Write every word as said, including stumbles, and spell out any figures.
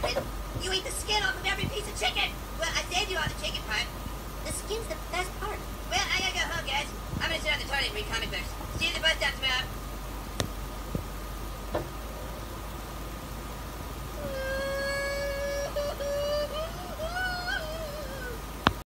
stupid. You eat the skin off of every piece of chicken. Well, I saved you all the chicken part. The skin's the best part. Well, I gotta go home, guys. I'm gonna sit on the toilet and read comic books. See you at the bus stop tomorrow.